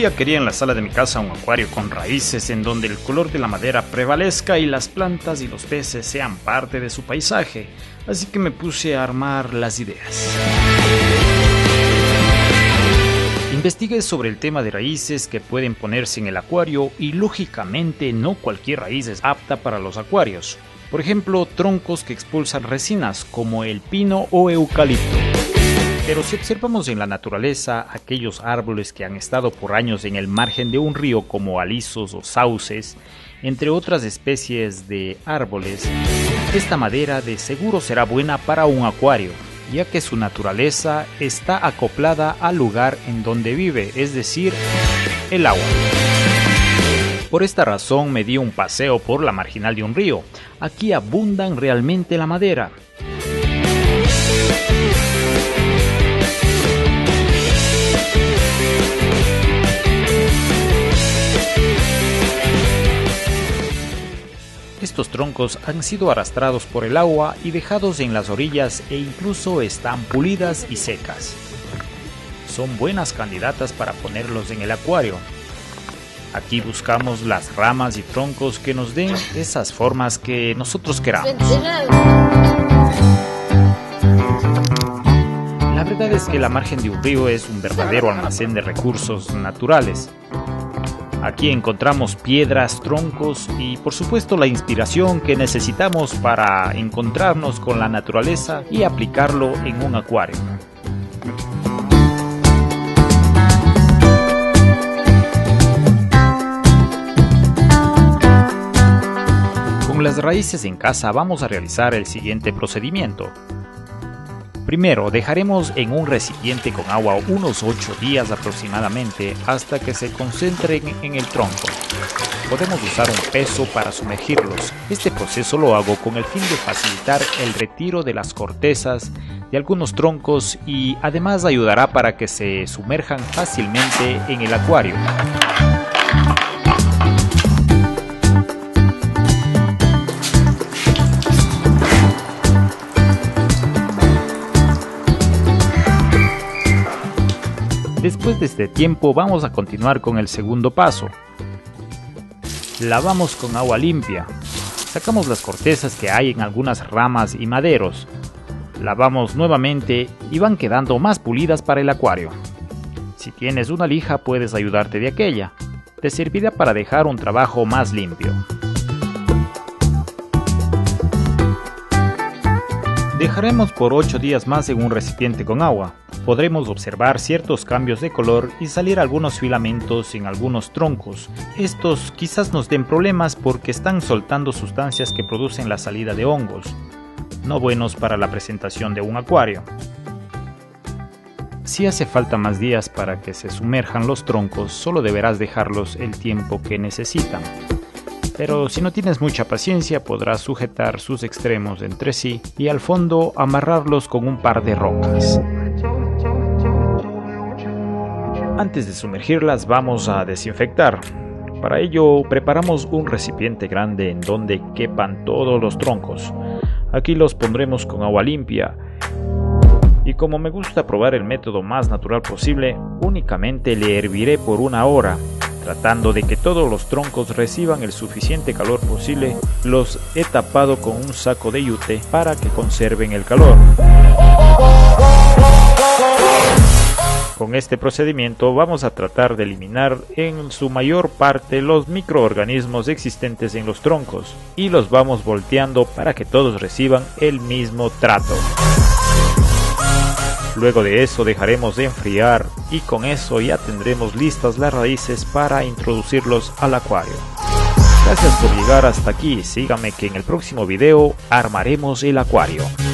día quería en la sala de mi casa un acuario con raíces en donde el color de la madera prevalezca y las plantas y los peces sean parte de su paisaje, así que me puse a armar las ideas. Investigué sobre el tema de raíces que pueden ponerse en el acuario y lógicamente no cualquier raíz es apta para los acuarios. Por ejemplo, troncos que expulsan resinas como el pino o eucalipto. Pero si observamos en la naturaleza aquellos árboles que han estado por años en el margen de un río como alisos o sauces, entre otras especies de árboles, esta madera de seguro será buena para un acuario, ya que su naturaleza está acoplada al lugar en donde vive, es decir, el agua. Por esta razón me di un paseo por la marginal de un río. Aquí abundan realmente la madera. Estos troncos han sido arrastrados por el agua y dejados en las orillas e incluso están pulidas y secas. Son buenas candidatas para ponerlos en el acuario. Aquí buscamos las ramas y troncos que nos den esas formas que nosotros queramos. La verdad es que la margen de un río es un verdadero almacén de recursos naturales. Aquí encontramos piedras, troncos y por supuesto la inspiración que necesitamos para encontrarnos con la naturaleza y aplicarlo en un acuario. Con las raíces en casa vamos a realizar el siguiente procedimiento. Primero, dejaremos en un recipiente con agua unos 8 días aproximadamente hasta que se concentren en el tronco. Podemos usar un peso para sumergirlos. Este proceso lo hago con el fin de facilitar el retiro de las cortezas de algunos troncos y además ayudará para que se sumerjan fácilmente en el acuario. Después de este tiempo vamos a continuar con el segundo paso. Lavamos con agua limpia. Sacamos las cortezas que hay en algunas ramas y maderos. Lavamos nuevamente y van quedando más pulidas para el acuario. Si tienes una lija puedes ayudarte de aquella. Te servirá para dejar un trabajo más limpio. Dejaremos por 8 días más en un recipiente con agua. Podremos observar ciertos cambios de color y salir algunos filamentos en algunos troncos. Estos quizás nos den problemas porque están soltando sustancias que producen la salida de hongos, no buenos para la presentación de un acuario. Si hace falta más días para que se sumerjan los troncos, solo deberás dejarlos el tiempo que necesitan. Pero si no tienes mucha paciencia, podrás sujetar sus extremos entre sí y al fondo amarrarlos con un par de rocas. Antes de sumergirlas vamos a desinfectar. Para ello preparamos un recipiente grande en donde quepan todos los troncos. Aquí los pondremos con agua limpia. Y como me gusta probar el método más natural posible, únicamente le herviré por 1 hora. Tratando de que todos los troncos reciban el suficiente calor posible, los he tapado con un saco de yute para que conserven el calor. Con este procedimiento vamos a tratar de eliminar en su mayor parte los microorganismos existentes en los troncos y los vamos volteando para que todos reciban el mismo trato. Luego de eso dejaremos de enfriar y con eso ya tendremos listas las raíces para introducirlos al acuario. Gracias por llegar hasta aquí, síganme que en el próximo video armaremos el acuario.